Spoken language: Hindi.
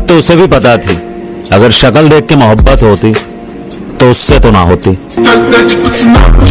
तो उसे भी पता थी अगर शक्ल देख के मोहब्बत होती तो उससे तो ना होती।